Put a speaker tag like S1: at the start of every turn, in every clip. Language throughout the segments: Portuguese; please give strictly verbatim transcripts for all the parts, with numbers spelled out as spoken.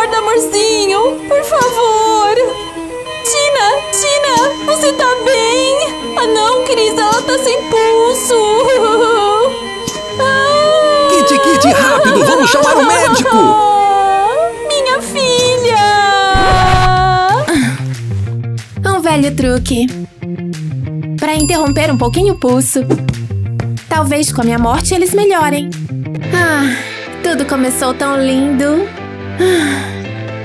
S1: acorda, amorzinho. Por favor. Tina, Tina, você tá bem? Ah, não, Cris, ela tá sem pulso. Ah,
S2: Kitty, Kitty, rápido, vamos chamar o médico.
S1: Minha filha.
S3: Um velho truque. Pra interromper um pouquinho o pulso. Talvez com a minha morte eles melhorem. Ah, tudo começou tão lindo. Ah.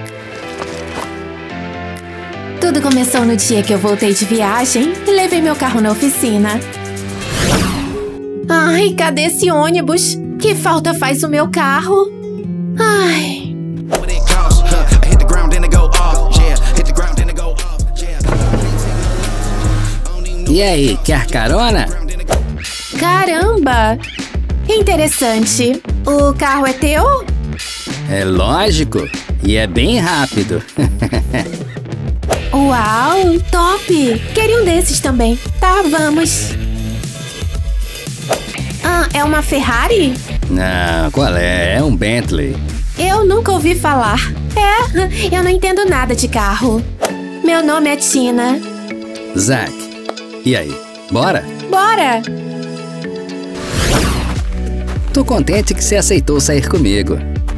S3: Tudo começou no dia que eu voltei de viagem e levei meu carro na oficina. Ai, cadê esse ônibus? Que falta faz o meu carro? Ai.
S4: E aí, quer carona?
S3: Caramba! Interessante. O carro é teu?
S4: É lógico. E é bem rápido.
S3: Uau, top! Queria um desses também. Tá, vamos. Ah, é uma Ferrari?
S4: Não, qual é? É um Bentley.
S3: Eu nunca ouvi falar. É, eu não entendo nada de carro. Meu nome é Tina.
S4: Zack. E aí, bora?
S3: Bora!
S4: Tô contente que você aceitou sair comigo.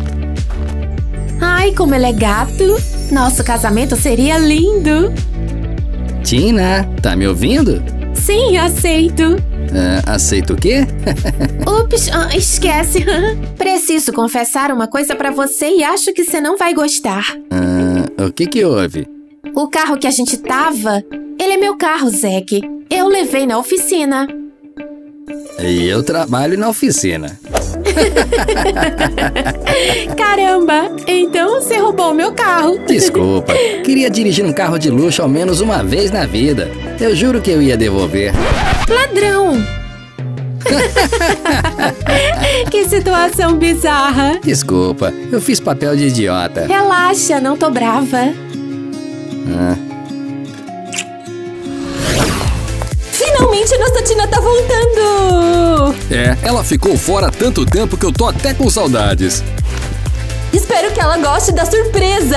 S3: Ai, como ele é gato. Nosso casamento seria lindo.
S4: Tina, tá me ouvindo?
S3: Sim, aceito.
S4: Uh, aceito o quê?
S3: Ups, uh, esquece. Preciso confessar uma coisa pra você e acho que você não vai gostar.
S4: Uh, o que que houve?
S3: O carro que a gente tava, ele é meu carro, Zack. Eu levei na oficina.
S4: E eu trabalho na oficina.
S3: Caramba, então você roubou o meu carro.
S4: Desculpa, queria dirigir um carro de luxo ao menos uma vez na vida. Eu juro que eu ia devolver.
S3: Ladrão! Que situação bizarra.
S4: Desculpa, eu fiz papel de idiota.
S3: Relaxa, não tô brava.
S4: Ah.
S1: Finalmente nossa Tina tá voltando!
S2: É, ela ficou fora tanto tempo que eu tô até com saudades.
S1: Espero que ela goste da surpresa!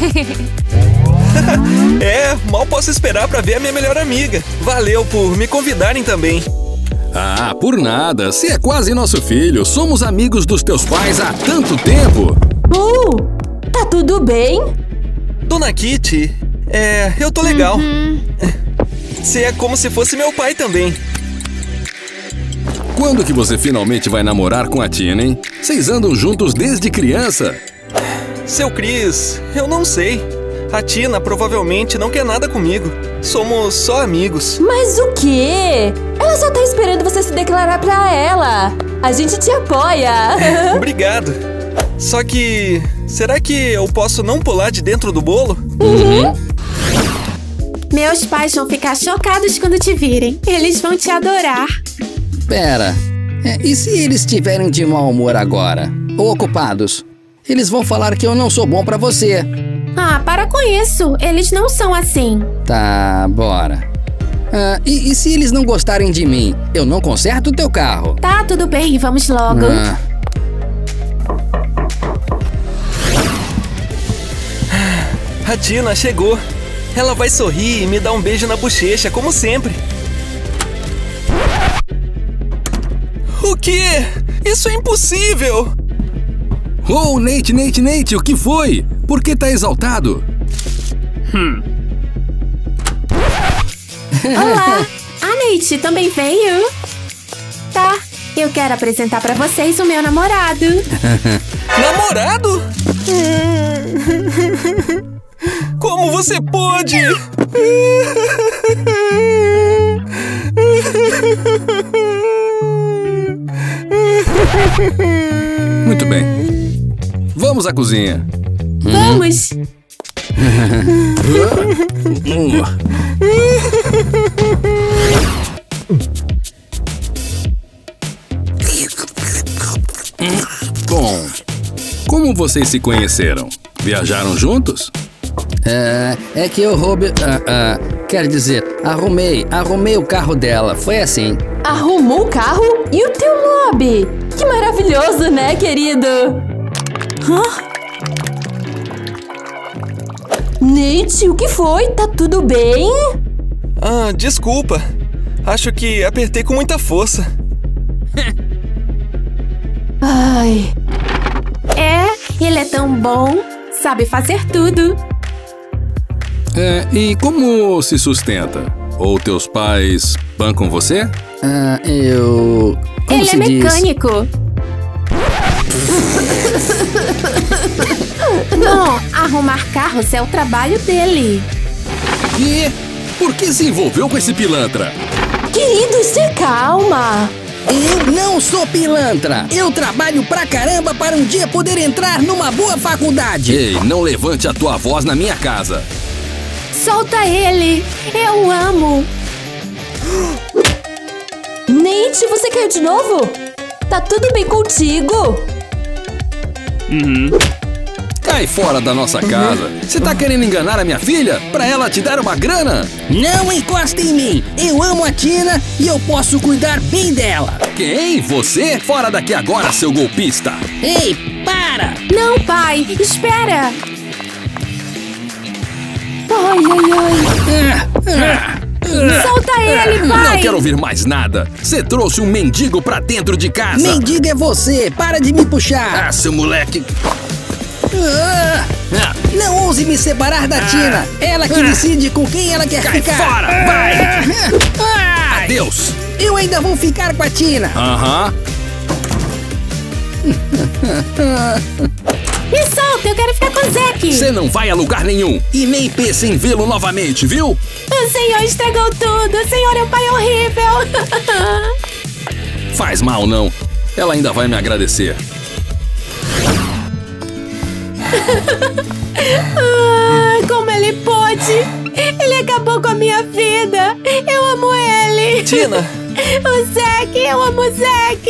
S5: É, mal posso esperar pra ver a minha melhor amiga. Valeu por me convidarem também.
S2: Ah, por nada. Você é quase nosso filho. Somos amigos dos teus pais há tanto tempo.
S1: Uh, tá tudo bem?
S5: Dona Kitty, é, eu tô legal.
S3: Uhum.
S5: Você é como se fosse meu pai também.
S2: Quando que você finalmente vai namorar com a Tina, hein? Vocês andam juntos desde criança.
S5: Seu Chris, eu não sei. A Tina provavelmente não quer nada comigo. Somos só amigos.
S1: Mas o quê? Ela só tá esperando você se declarar pra ela. A gente te apoia.
S5: Obrigado. Só que... será que eu posso não pular de dentro do bolo?
S1: Uhum.
S3: Meus pais vão ficar chocados quando te virem. Eles vão te adorar.
S4: Pera, é, e se eles estiverem de mau humor agora? Ou ocupados? Eles vão falar que eu não sou bom pra você.
S3: Ah, para com isso. Eles não são assim.
S4: Tá, bora. Ah, e, e se eles não gostarem de mim, eu não conserto o teu carro?
S3: Tá, tudo bem. Vamos logo.
S4: Ah.
S5: A Tina chegou. Ela vai sorrir e me dar um beijo na bochecha, como sempre. O quê? Isso é impossível!
S2: Oh, Nate, Nate, Nate, o que foi? Por que tá exaltado?
S3: Hum. Olá! A Nate também veio? Tá, eu quero apresentar pra vocês o meu namorado.
S5: Namorado? Como você pôde?
S2: Muito bem. Vamos à cozinha.
S3: Vamos!
S2: Bom, como vocês se conheceram? Viajaram juntos?
S4: É, é que eu roubei... Ah, ah, quer dizer, arrumei, arrumei o carro dela, foi assim.
S1: Arrumou o carro e o teu lobby? Que maravilhoso, né, querido? Hã? Nate, o que foi? Tá tudo bem?
S5: Ah, desculpa. Acho que apertei com muita força.
S1: Ai.
S3: É, ele é tão bom. Sabe fazer tudo.
S2: É, e como se sustenta? Ou teus pais bancam você?
S4: Ah, eu... Como
S3: ele
S4: se
S3: é
S4: diz?
S3: mecânico. Bom, arrumar carros é o trabalho dele.
S2: E por que se envolveu com esse pilantra?
S1: Querido, se calma.
S4: Eu não sou pilantra. Eu trabalho pra caramba para um dia poder entrar numa boa faculdade.
S2: Ei, não levante a tua voz na minha casa.
S3: Solta ele. Eu amo.
S1: Nate, você caiu de novo? Tá tudo bem contigo?
S2: Cai fora da nossa casa. Você tá querendo enganar a minha filha? Pra ela te dar uma grana?
S4: Não encosta em mim. Eu amo a Tina e eu posso cuidar bem dela.
S2: Quem? Você? Fora daqui agora, seu golpista!
S4: Ei, para!
S3: Não, pai. Espera.
S1: Ai, ai, ai.
S3: Solta ele, pai.
S2: Não quero ouvir mais nada. Você trouxe um mendigo pra dentro de casa.
S4: Mendiga é você. Para de me puxar.
S2: Ah, seu moleque.
S4: Ah,
S2: Ah,
S4: não ouse me separar da Tina. Ela que decide com quem ela quer
S2: cai
S4: ficar.
S2: fora! Vai!
S4: Ai,
S2: Adeus!
S4: eu ainda vou ficar com a Tina.
S2: Aham.
S3: Me solta, eu quero ficar com o Zack.
S2: Você não vai a lugar nenhum. E nem pense em vê-lo novamente, viu?
S3: O senhor estragou tudo. O senhor é um pai horrível.
S2: Faz mal, não. Ela ainda vai me agradecer.
S3: Ah, como ele pôde? Ele acabou com a minha vida. Eu amo ele.
S5: Tina!
S3: O Zack, eu amo o Zack.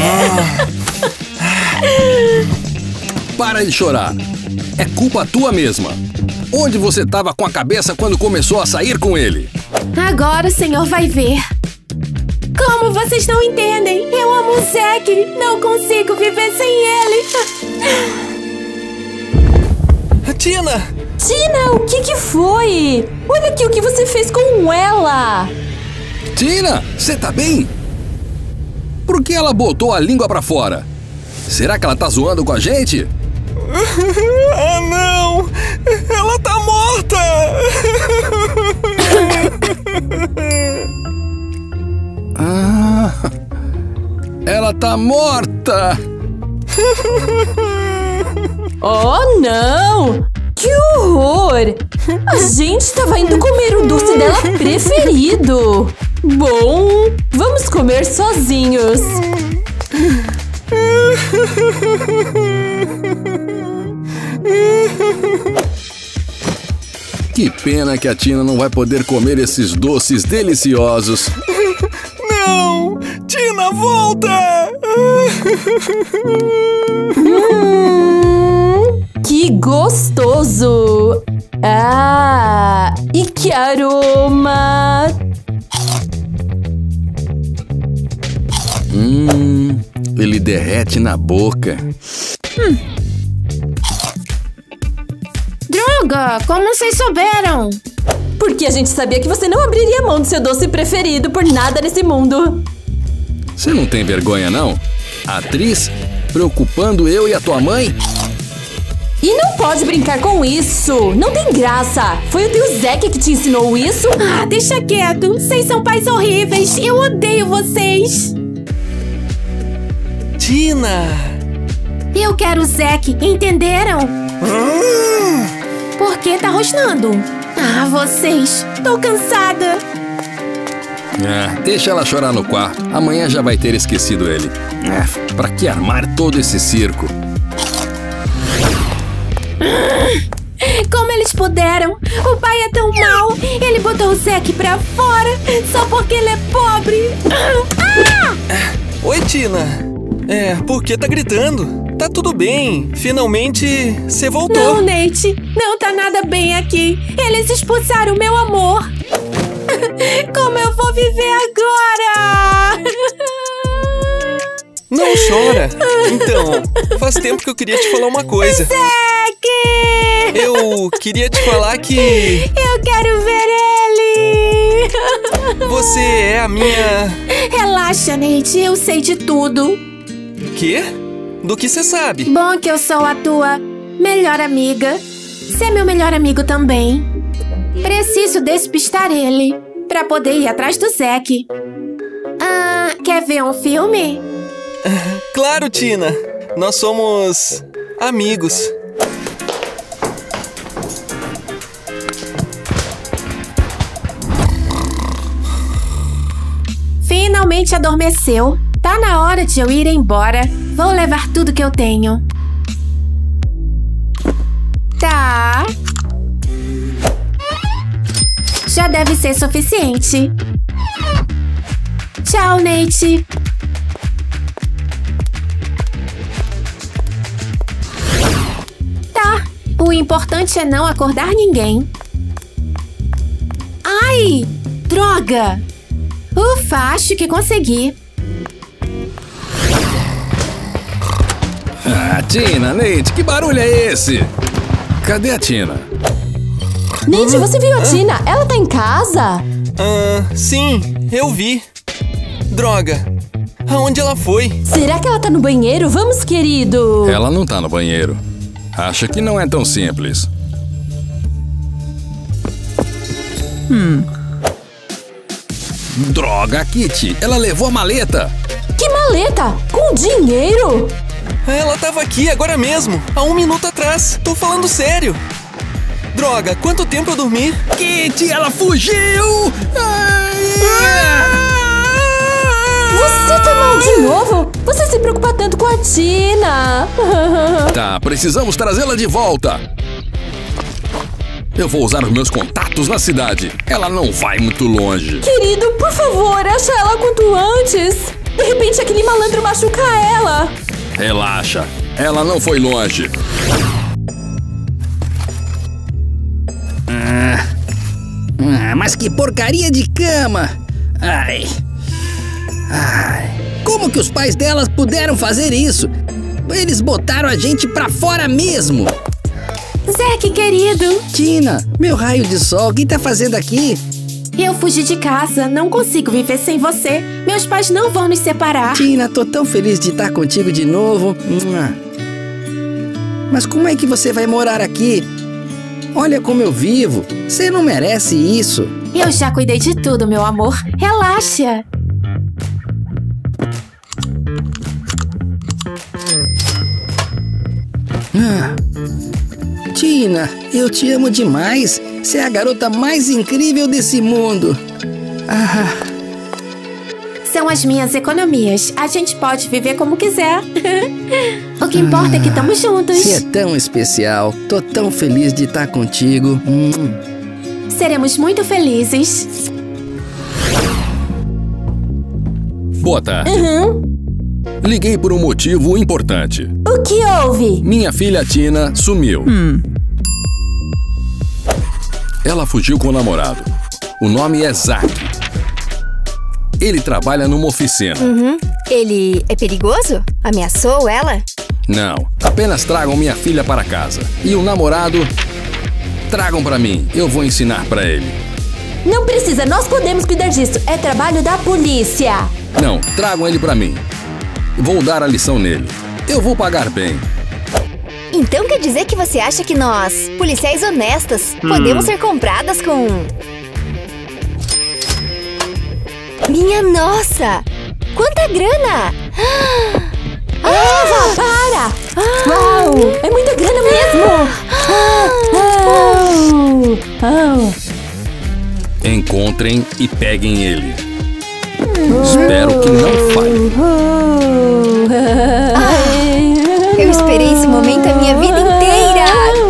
S2: Para de chorar. É culpa tua mesma. Onde você tava com a cabeça quando começou a sair com ele?
S3: Agora o senhor vai ver. Como vocês não entendem? Eu amo o Zack. Não consigo viver sem ele.
S5: Tina!
S1: Tina, o que que foi? Olha aqui o que você fez com ela.
S2: Tina, você tá bem? Por que ela botou a língua pra fora? Será que ela tá zoando com a gente?
S5: Ah, não! Ela tá morta!
S2: Ah, ela tá morta!
S1: Oh, não! Que horror! A gente tava indo comer o doce dela preferido. Bom, vamos comer sozinhos.
S2: Que pena que a Tina não vai poder comer esses doces deliciosos.
S5: Não! Tina, volta!
S1: Hum, que gostoso! Ah, e que aroma!
S2: Hum, ele derrete na boca.
S3: Droga, como vocês souberam?
S1: Porque a gente sabia que você não abriria a mão do seu doce preferido por nada nesse mundo.
S2: Você não tem vergonha, não? A atriz preocupando eu e a tua mãe?
S1: E não pode brincar com isso! Não tem graça! Foi o tio Zack que te ensinou isso?
S3: Ah, deixa quieto. Vocês são pais horríveis. Eu odeio vocês.
S5: Tina!
S3: Eu quero o Zack, entenderam? Por que tá rosnando? Ah, vocês. Tô cansada.
S2: Ah, deixa ela chorar no quarto. Amanhã já vai ter esquecido ele. Ah, pra que armar todo esse circo?
S3: Como eles puderam? O pai é tão mau. Ele botou o Zack pra fora só porque ele é pobre. Ah!
S5: Oi, Tina! É, por que tá gritando? Tá tudo bem. Finalmente, você voltou.
S3: Não, Nate. Não tá nada bem aqui. Eles expulsaram o meu amor. Como eu vou viver agora?
S5: Não chora. Então, faz tempo que eu queria te falar uma coisa.
S3: Zack!
S5: Eu queria te falar que...
S3: Eu quero ver ele!
S5: Você é a minha...
S3: Relaxa, Nate, eu sei de tudo.
S5: Quê? Do que você sabe?
S3: Bom que eu sou a tua melhor amiga. Você é meu melhor amigo também. Preciso despistar ele pra poder ir atrás do Zack. Ah, quer ver um filme?
S5: Claro, Tina. Nós somos... amigos.
S3: Finalmente adormeceu. Tá na hora de eu ir embora. Vou levar tudo que eu tenho. Tá. Já deve ser suficiente. Tchau, Nate. Tá. O importante é não acordar ninguém. Ai! Droga! Ufa, acho que consegui.
S2: Ah, Tina, Nate, que barulho é esse? Cadê a Tina?
S1: Nate, você viu a Tina? Ela tá em casa?
S5: Ah, sim, eu vi. Droga. Aonde ela foi?
S1: Será que ela tá no banheiro? Vamos, querido.
S2: Ela não tá no banheiro. Acha que não é tão simples.
S1: Hum.
S2: Droga, Kitty. Ela levou a maleta.
S1: Que maleta? Com dinheiro?
S5: Ela tava aqui agora mesmo, há um minuto atrás. Tô falando sério. Droga, quanto tempo eu dormi?
S2: Kitty, ela fugiu! Ai!
S1: Você tá mal de novo? Você se preocupa tanto com a Tina.
S2: Tá, precisamos trazê-la de volta. Eu vou usar os meus contatos na cidade. Ela não vai muito longe.
S1: Querido, por favor, acha ela quanto antes. De repente aquele malandro machuca ela.
S2: Relaxa, ela não foi longe.
S4: Ah, ah, mas que porcaria de cama! Ai. Ai. Como que os pais delas puderam fazer isso? Eles botaram a gente pra fora mesmo!
S3: Zack, querido.
S4: Tina, meu raio de sol, o que tá fazendo aqui?
S3: Eu fugi de casa, não consigo viver sem você. Meus pais não vão nos separar.
S4: Tina, tô tão feliz de estar contigo de novo. Mas como é que você vai morar aqui? Olha como eu vivo. Você não merece isso.
S3: Eu já cuidei de tudo, meu amor. Relaxa.
S4: Ah. Tina, eu te amo demais. Você é a garota mais incrível desse mundo. Ah.
S3: São as minhas economias. A gente pode viver como quiser. O que importa ah. é que estamos juntos.
S4: Você é tão especial. Tô tão feliz de estar contigo. Hum.
S3: Seremos muito felizes.
S2: Boa tarde.
S1: Uhum.
S2: Liguei por um motivo importante.
S1: O que houve?
S2: Minha filha Tina sumiu.
S1: Hum.
S2: Ela fugiu com o namorado. O nome é Zack. Ele trabalha numa oficina.
S6: Uhum. Ele é perigoso? Ameaçou ela?
S2: Não, apenas tragam minha filha para casa. E o namorado, tragam para mim. Eu vou ensinar para ele.
S1: Não precisa, nós podemos cuidar disso. É trabalho da polícia.
S2: Não, tragam ele para mim. Vou dar a lição nele. Eu vou pagar bem.
S6: Então quer dizer que você acha que nós, policiais honestas, hum. podemos ser compradas com... Minha nossa! Quanta grana!
S1: Eva, para! Uau! É muita grana mesmo! Oh,
S2: oh. Encontrem e peguem ele. Espero que não falhe.
S6: Ah, eu esperei esse momento a minha vida inteira!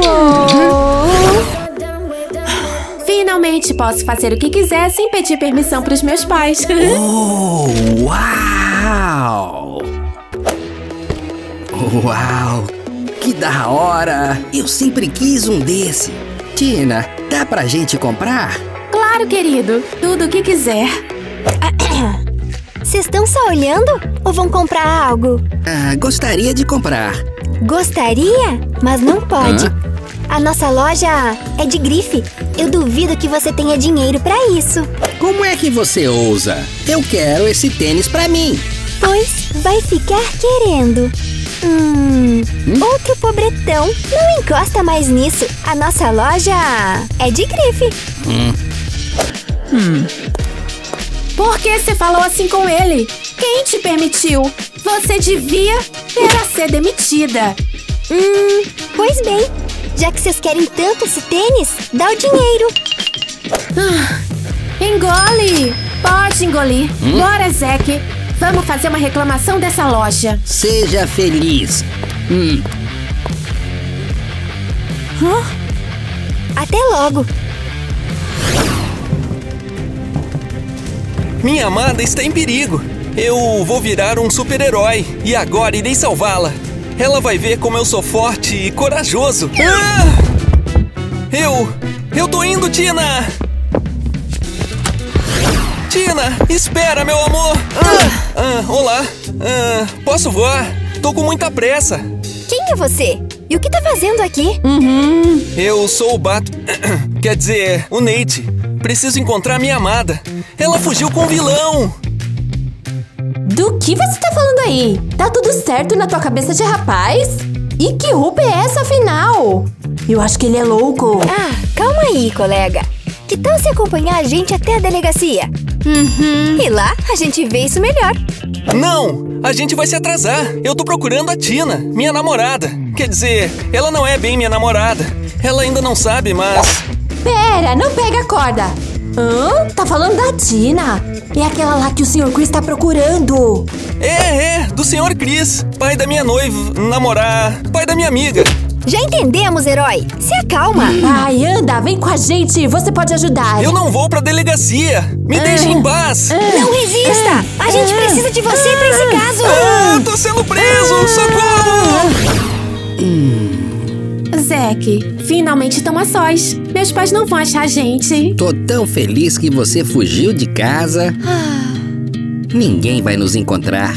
S3: Finalmente posso fazer o que quiser sem pedir permissão para os meus pais.
S4: Oh, uau! Uau! Que da hora! Eu sempre quis um desse. Tina, dá pra gente comprar?
S3: Claro, querido. Tudo o que quiser.
S6: Vocês estão só olhando ou vão comprar algo?
S4: Ah, gostaria de comprar.
S6: Gostaria? Mas não pode.
S4: Hã?
S6: A nossa loja é de grife. Eu duvido que você tenha dinheiro pra isso.
S4: Como é que você ousa? Eu quero esse tênis pra mim.
S6: Pois vai ficar querendo. Hum, hum? Outro pobretão. Não encosta mais nisso. A nossa loja é de grife.
S3: Hum. Hum. Por que você falou assim com ele? Quem te permitiu? Você devia era ser demitida.
S6: Hum, pois bem. Já que vocês querem tanto esse tênis, dá o dinheiro.
S3: Ah, engole. Pode engolir. Hum? Bora, Zack. Vamos fazer uma reclamação dessa loja.
S4: Seja feliz. Hum.
S6: Huh? Até logo.
S5: Minha amada está em perigo. Eu vou virar um super-herói e agora irei salvá-la. Ela vai ver como eu sou forte e corajoso. Ah! Eu... Eu tô indo, Tina! Tina, espera, meu amor! Ah, ah, olá! Ah, posso voar? Tô com muita pressa.
S6: Quem é você? E o que tá fazendo aqui?
S5: Uhum. Eu sou o Bat... Quer dizer, o Nate. Preciso encontrar minha amada. Ela fugiu com o vilão.
S1: Do que você tá falando aí? Tá tudo certo na tua cabeça de rapaz? E que roupa é essa, afinal? Eu acho que ele é louco.
S6: Ah, calma aí, colega. Que tal se acompanhar a gente até a delegacia?
S1: Uhum.
S6: E lá a gente vê isso melhor.
S5: Não! A gente vai se atrasar. Eu tô procurando a Tina, minha namorada. Quer dizer, ela não é bem minha namorada. Ela ainda não sabe, mas...
S1: Pera, não pega a corda. Hã? Tá falando da Tina? É aquela lá que o senhor Chris tá procurando.
S5: É, é, do senhor Chris. Pai da minha noiva, namorar, pai da minha amiga.
S6: Já entendemos, herói. Se acalma.
S1: Ai, anda, vem com a gente. Você pode ajudar.
S5: Eu não vou pra delegacia. Me ah, deixe em paz.
S6: Ah, não resista. Ah, a gente ah, precisa de você ah, pra esse caso.
S5: Ah, tô sendo preso. Ah, socorro.
S3: Hum. Zack, finalmente estão a sós. Meus pais não vão achar a gente.
S4: Tô tão feliz que você fugiu de casa. Ah. Ninguém vai nos encontrar.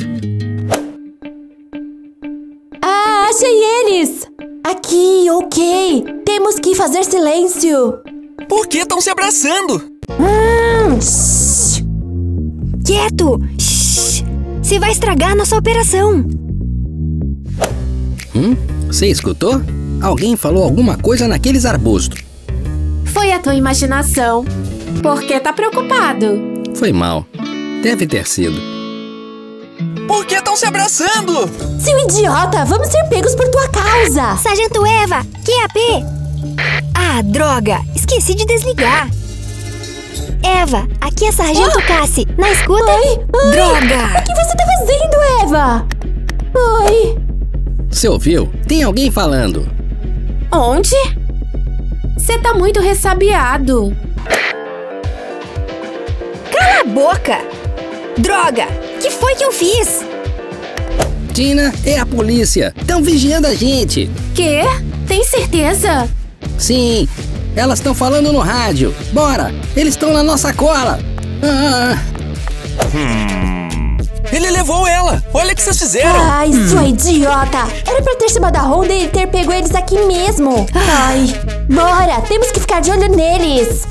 S1: Ah, achei eles. Aqui, ok. Temos que fazer silêncio.
S5: Por que estão se abraçando?
S1: Hum, shh.
S6: Quieto. Shh. Você vai estragar a nossa operação.
S4: Hum? Você escutou? Alguém falou alguma coisa naqueles arbustos.
S3: Foi a tua imaginação. Por que tá preocupado?
S4: Foi mal. Deve ter sido.
S5: Por que estão se abraçando?
S1: Seu idiota, vamos ser pegos por tua causa.
S6: Sargento Eva, Q A P. Ah, droga, esqueci de desligar. Eva, aqui é Sargento oh. Cassie. Na escuta?
S1: Oi, oi.
S6: Droga.
S1: O que você tá fazendo, Eva? Oi.
S4: Você ouviu? Tem alguém falando.
S3: Onde? Você tá muito ressabiado.
S6: Cala a boca! Droga! Que foi que eu fiz?
S4: Tina, é a polícia. Estão vigiando a gente.
S3: Quê? Tem certeza?
S4: Sim. Elas estão falando no rádio. Bora! Eles estão na nossa cola. Ah.
S5: Hum. Ele levou ela. Olha o que vocês fizeram.
S1: Ai, sua hum. idiota. Era pra ter chamado a Honda e ter pego eles aqui mesmo. Ai, bora. Temos que ficar de olho neles.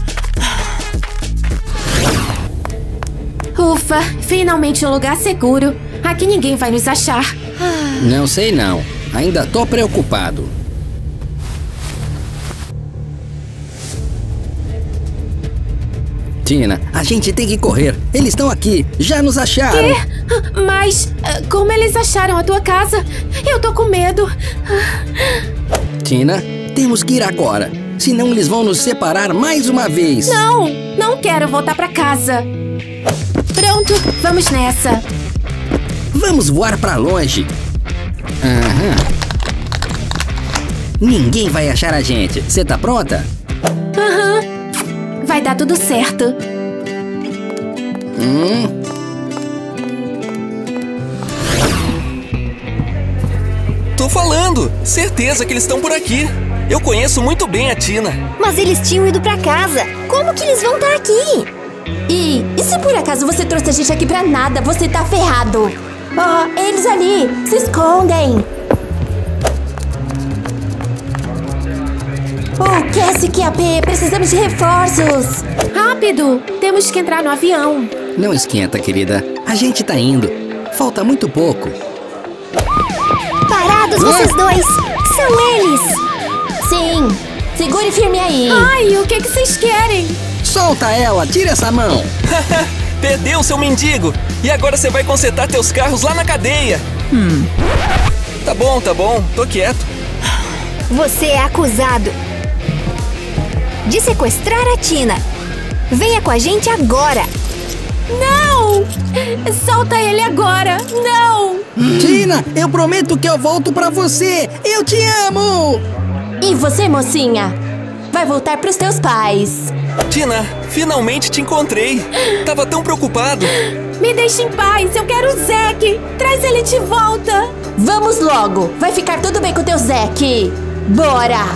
S3: Ufa, finalmente um lugar seguro. Aqui ninguém vai nos achar.
S4: Não sei não. Ainda tô preocupado. Tina, a gente tem que correr. Eles estão aqui. Já nos acharam.
S3: Quê? Mas como eles acharam a tua casa? Eu tô com medo.
S4: Tina, temos que ir agora. Senão eles vão nos separar mais uma vez.
S3: Não, não quero voltar pra casa. Pronto, vamos nessa.
S4: Vamos voar pra longe. Aham. Ninguém vai achar a gente. Você tá pronta?
S3: Aham. Vai dar tudo certo.
S4: Hum.
S5: Tô falando. Certeza que eles estão por aqui. Eu conheço muito bem a Tina.
S6: Mas eles tinham ido pra casa. Como que eles vão estar aqui?
S1: E, e se por acaso você trouxe a gente aqui pra nada, você tá ferrado. Ó, oh, eles ali, se escondem. Oh, Cassie, Q A P, precisamos de reforços.
S3: Rápido! Temos que entrar no avião.
S4: Não esquenta, querida. A gente tá indo. Falta muito pouco.
S6: Parados, vocês dois! São eles!
S1: Sim, segure firme aí.
S3: Ai, o que que vocês querem?
S4: Solta ela, tira essa mão.
S5: Perdeu, seu mendigo! E agora você vai consertar teus carros lá na cadeia!
S3: Hum.
S5: Tá bom, tá bom, tô quieto.
S6: Você é acusado de sequestrar a Tina. Venha com a gente agora.
S3: Não! Solta ele agora! Não!
S4: Tina, eu prometo que eu volto pra você. Eu te amo!
S1: E você, mocinha? Vai voltar pros teus pais.
S5: Tina, finalmente te encontrei. Tava tão preocupado.
S3: Me deixe em paz, eu quero o Zack. Traz ele de volta.
S1: Vamos logo. Vai ficar tudo bem com o teu Zack. Bora!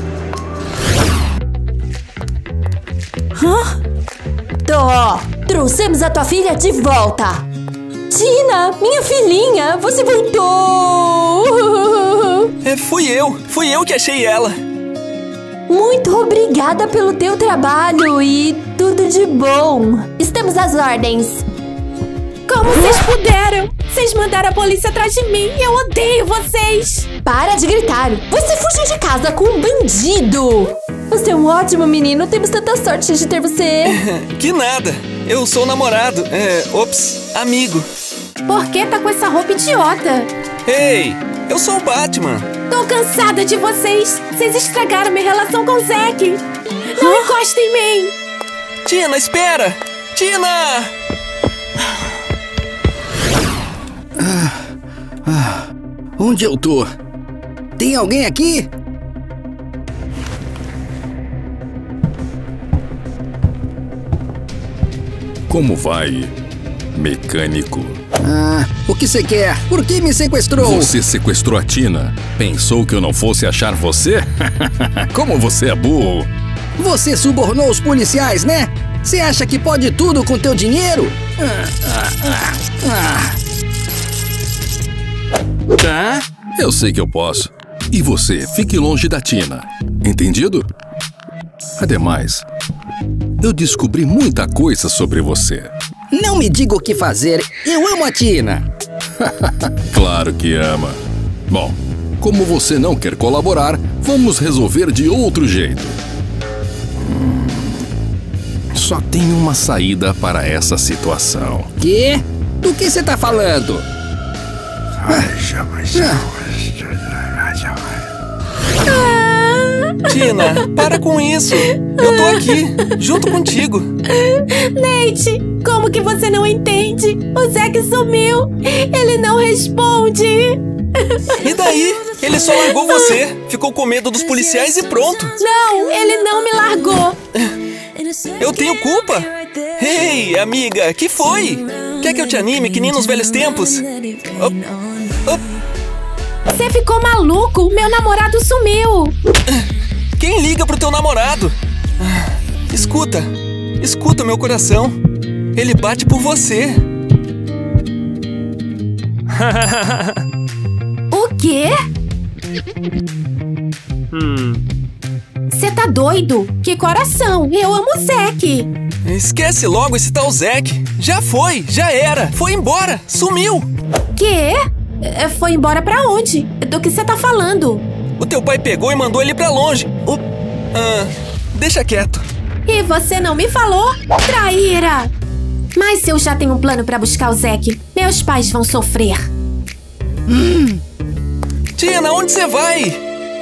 S1: Hã? Tó, trouxemos a tua filha de volta. Tina, minha filhinha, você voltou.
S5: É, fui eu, fui eu que achei ela.
S1: Muito obrigada pelo teu trabalho e tudo de bom. Estamos às ordens.
S3: Como vocês puderam? Vocês mandaram a polícia atrás de mim. Eu odeio vocês.
S1: Para de gritar. Você fugiu de casa com um bandido. Você é um ótimo menino. Temos tanta sorte de ter você.
S5: Que nada. Eu sou namorado. É, ops, amigo.
S3: Por que tá com essa roupa idiota?
S5: Ei, eu sou o Batman.
S3: Tô cansada de vocês. Vocês estragaram minha relação com o Zack. Não encosta em mim.
S5: Tina, espera. Tina!
S4: Ah, ah, onde eu tô? Tem alguém aqui?
S2: Como vai, mecânico?
S4: Ah, o que você quer? Por que me sequestrou?
S2: Você sequestrou a Tina? Pensou que eu não fosse achar você? Como você é burro!
S4: Você subornou os policiais, né? Você acha que pode tudo com teu dinheiro? Ah, ah, ah, ah.
S2: Tá? Eu sei que eu posso. E você, fique longe da Tina. Entendido? Ademais, eu descobri muita coisa sobre você.
S4: Não me diga o que fazer. Eu amo a Tina.
S2: Claro que ama. Bom, como você não quer colaborar, vamos resolver de outro jeito. Hum, só tem uma saída para essa situação.
S4: Quê? Do que você tá falando?
S5: Tina, para com isso. Eu tô aqui, junto contigo.
S3: Nate, como que você não entende? O Zack sumiu. Ele não responde.
S5: E daí? Ele só largou você. Ficou com medo dos policiais e pronto.
S3: Não, ele não me largou.
S5: Eu tenho culpa? Ei, amiga, que foi? Quer que eu te anime que nem nos velhos tempos? Op, op.
S3: Você ficou maluco? Meu namorado sumiu.
S5: Quem liga pro teu namorado? Escuta, escuta meu coração. Ele bate por você.
S3: O quê? Você hum. tá doido? Que coração? Eu amo o Zack.
S5: Esquece logo esse tal Zack. Já foi, já era. Foi embora, sumiu.
S3: Quê? Foi embora pra onde? Do que você tá falando?
S5: O teu pai pegou e mandou ele pra longe. O... Ah, deixa quieto.
S3: E você não me falou? Traíra! Mas eu já tenho um plano pra buscar o Zack. Meus pais vão sofrer.
S5: Hum. Tina, onde você vai?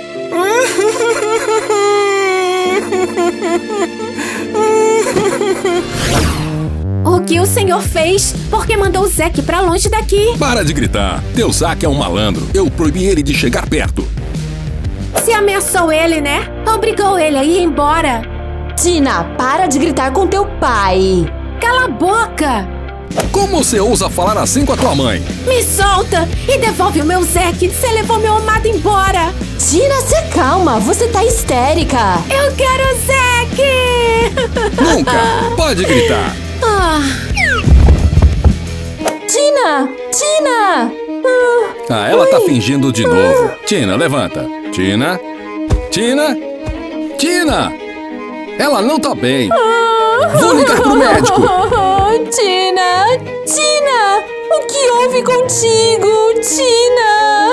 S3: O que o senhor fez? Por que mandou o Zack pra longe daqui?
S2: Para de gritar. Teu Zack é um malandro. Eu proibi ele de chegar perto.
S3: Você ameaçou ele, né? Obrigou ele a ir embora.
S1: Tina, para de gritar com teu pai.
S3: Cala a boca.
S2: Como você ousa falar assim com a tua mãe?
S3: Me solta e devolve o meu Zack. Você levou meu amado embora.
S1: Tina, se calma. Você tá histérica.
S3: Eu quero o Zack.
S2: Nunca. Pode gritar.
S3: Ah.
S1: Tina! Tina!
S2: Ah, ela tá fingindo de novo. Tina, levanta. Tina? Tina? Tina! Ela não tá bem. Vou ligar pro médico.
S1: Tina! Tina! O que houve contigo, Tina?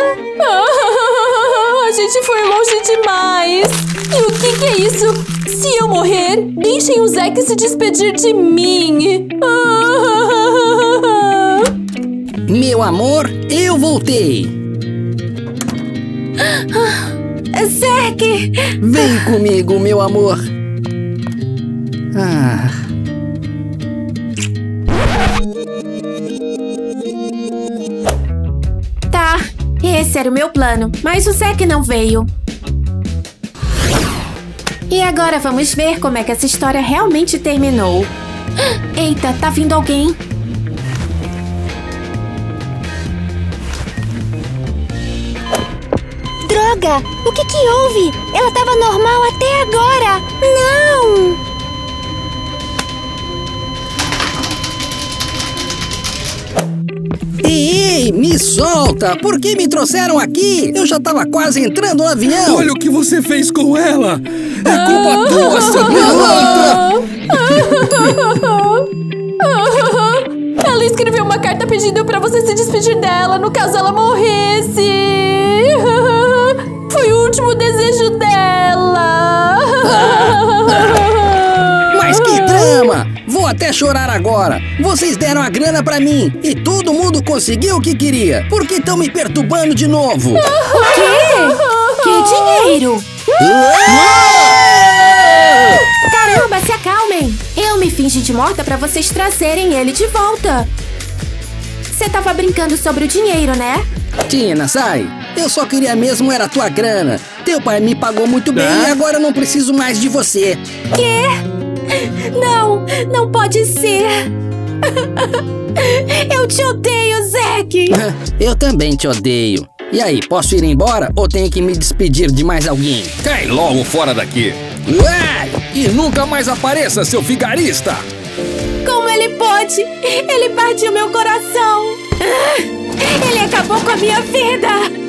S1: A gente foi longe demais. E o que que é isso? Se eu morrer, deixem o Zack se despedir de mim.
S4: Meu amor, eu voltei.
S3: Zack!
S4: Vem comigo, meu amor. Ah.
S3: Tá, esse era o meu plano, mas o Zack não veio. E agora vamos ver como é que essa história realmente terminou. Eita, tá vindo alguém.
S6: Droga! O que que houve? Ela tava normal até agora! Não!
S4: Ei, me solta! Por que me trouxeram aqui? Eu já tava quase entrando no avião!
S2: Olha o que você fez com ela! É culpa tua, seu pilantra!
S1: Ela escreveu uma carta pedindo pra você se despedir dela no caso ela morresse. Foi o último desejo dela.
S4: Mas que drama! Vou até chorar agora. Vocês deram a grana pra mim e todo mundo conseguiu o que queria. Por que estão me perturbando de novo?
S3: O quê? Que dinheiro? Caramba, se acalmem. Eu me fingi de morta pra vocês trazerem ele de volta. Você tava brincando sobre o dinheiro, né?
S4: Tina, sai! Eu só queria mesmo era a tua grana. Teu pai me pagou muito bem
S2: É?
S4: e agora eu não preciso mais de você.
S3: Quê? Não, não pode ser. Eu te odeio, Zack.
S4: Eu também te odeio. E aí, posso ir embora ou tenho que me despedir de mais alguém?
S2: Cai logo fora daqui!
S4: Uai!
S2: E nunca mais apareça, seu vigarista!
S3: Como ele pode? Ele partiu meu coração. Ele acabou com a minha vida.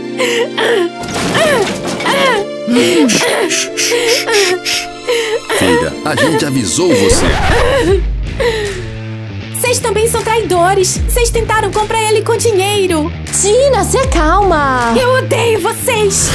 S2: Filha, a gente avisou você.
S3: Vocês também são traidores. Vocês tentaram comprar ele com dinheiro.
S1: Tina, se acalma.
S3: Eu odeio vocês.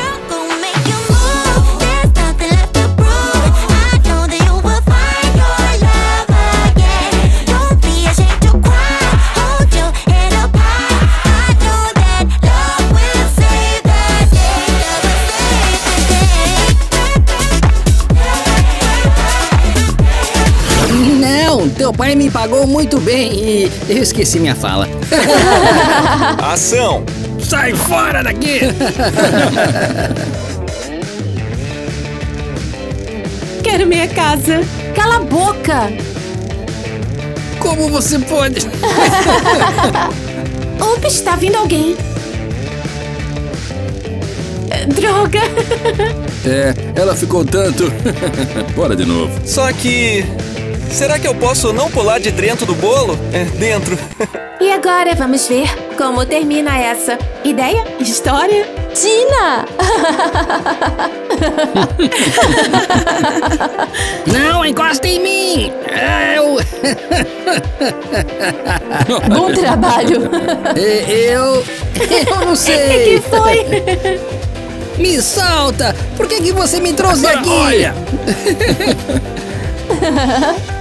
S4: Não, teu pai me pagou muito bem e eu esqueci minha fala.
S5: Ação!
S4: Sai fora daqui!
S3: Quero minha casa. Cala a boca.
S4: Como você pode?
S3: Ops, tá vindo alguém. Droga.
S2: É, ela ficou tanto. Bora de novo.
S5: Só que... será que eu posso não pular de dentro do bolo? É, dentro.
S3: E agora vamos ver como termina essa ideia, história.
S1: Tina!
S4: Não encosta em mim! Eu...
S1: Bom trabalho.
S4: eu... Eu não sei!
S3: Que foi?
S4: Me solta! Por que que você me trouxe aqui?
S2: Olha!